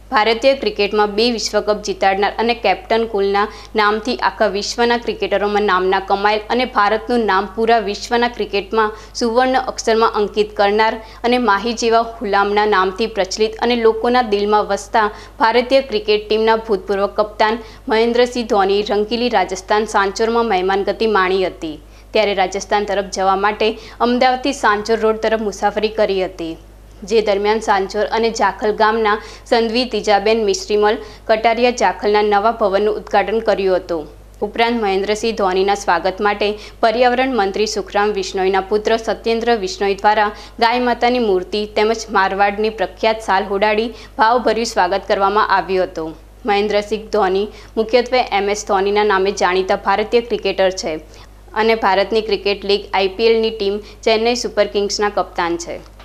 ભારતીય ક્રિકેટમાં 2 વિશ્વકપ જીતાડનાર અને કેપ્ટન કુલના નામથી આખા વિશ્વના ક્રિકેટરોમાં નામના કમાયેલ અને ભારતનું નામ પૂરા વિશ્વના ક્રિકેટમાં સુવર્ણ અક્ષરમાં અંકિત કરનાર અને માહી જેવા હુલામના નામથી પ્રચલિત અને લોકોના દિલમાં વસતા ભારતીય ક્રિકેટ ટીમના ભૂતપૂર્વ કપ્તાન મહેન્દ્રસિંહ ધોની રંગીલી રાજસ્થાન સાંચોરમાં મહેમાનગતિ માણી હતી। ત્યારે રાજસ્થાન તરફ જવા માટે અમદાવાદથી સાંચોર રોડ તરફ મુસાફરી કરી હતી, જે દરમિયાન સાંચોર અને જાખલ ગામના સંધવી તીજાબેન મિશ્રીમલ કટારિયા જાખલના નવા ભવનનું ઉદ્ઘાટન કર્યું હતું। ઉપરાંત મહેન્દ્રસિંહ ધોનીના સ્વાગત માટે પર્યાવરણ મંત્રી સુખરામ વિશ્નોઈના પુત્ર સત્યેન્દ્ર વિશ્નોઈ દ્વારા ગાય માતાની મૂર્તિ તેમજ મારવાડની પ્રખ્યાત શાલ ઉડાડી ભાવભર્યું સ્વાગત કરવામાં આવ્યું હતું। મહેન્દ્રસિંહ ધોની મુખ્યત્વે MS ધોનીના નામે જાણીતા ભારતીય ક્રિકેટર છે અને ભારતની ક્રિકેટ લીગ IPLની ટીમ ચેન્નઈ સુપર કિંગ્સના કપ્તાન છે।